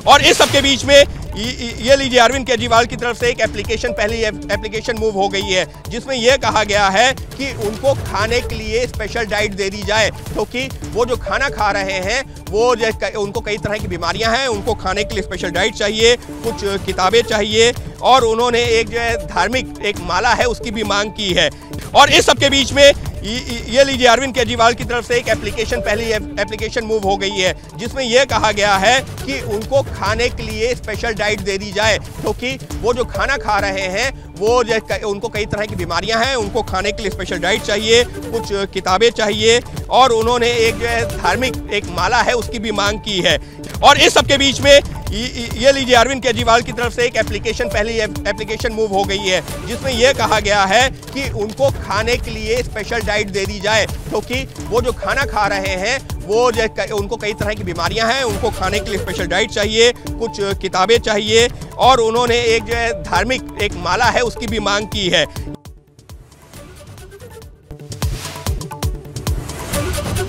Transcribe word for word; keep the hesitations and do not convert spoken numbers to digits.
और इस सबके बीच में ये लीजिए अरविंद केजरीवाल की तरफ से एक एप्लीकेशन पहली एप्लीकेशन मूव हो गई है जिसमें यह कहा गया है कि उनको खाने के लिए स्पेशल डाइट दे दी जाए, क्योंकि तो वो जो खाना खा रहे हैं वो उनको कई तरह की बीमारियां हैं, उनको खाने के लिए स्पेशल डाइट चाहिए, कुछ किताबें चाहिए और उन्होंने एक जो है धार्मिक एक माला है उसकी भी मांग की है। और इस सबके बीच में ये लीजिए अरविंद केजरीवाल की तरफ से एक एप्लीकेशन पहली एप्लीकेशन मूव हो गई है जिसमें यह कहा गया है कि उनको खाने के लिए स्पेशल डाइट दे दी जाए, क्योंकि तो वो जो खाना खा रहे हैं वो उनको कई तरह की बीमारियां हैं, उनको खाने के लिए स्पेशल डाइट चाहिए, कुछ किताबें चाहिए और उन्होंने एक जो है धार्मिक एक माला है उसकी भी मांग की है। और इस सबके बीच में ये लीजिए अरविंद केजरीवाल की तरफ से एक एप्लीकेशन पहली एप्लीकेशन मूव हो गई है जिसमें यह कहा गया है कि उनको खाने के लिए स्पेशल डाइट दे दी जाए, क्योंकि तो वो जो खाना खा रहे हैं वो उनको कई तरह की बीमारियां हैं, उनको खाने के लिए स्पेशल डाइट चाहिए, कुछ किताबें चाहिए और उन्होंने एक जो है धार्मिक एक माला है उसकी भी मांग की है।